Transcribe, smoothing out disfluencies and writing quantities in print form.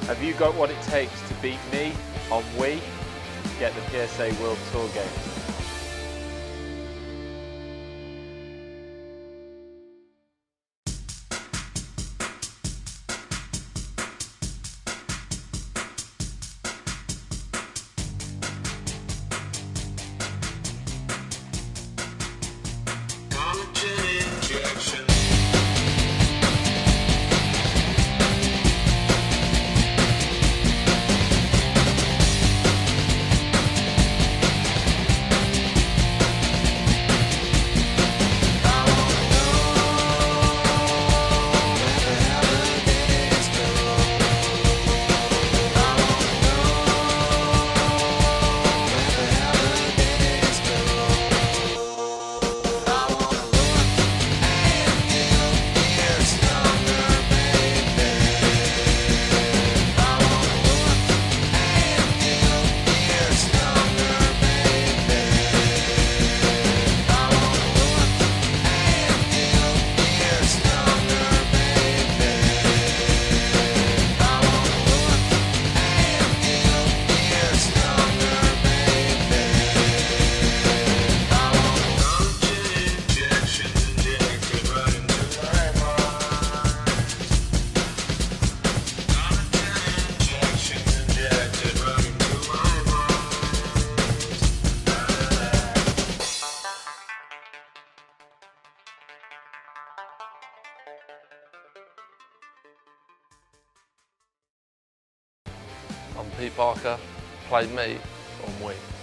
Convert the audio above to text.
Have you got what it takes to beat me on Wii? Get the PSA World Tour games. I'm Pete Barker, played me on Wii.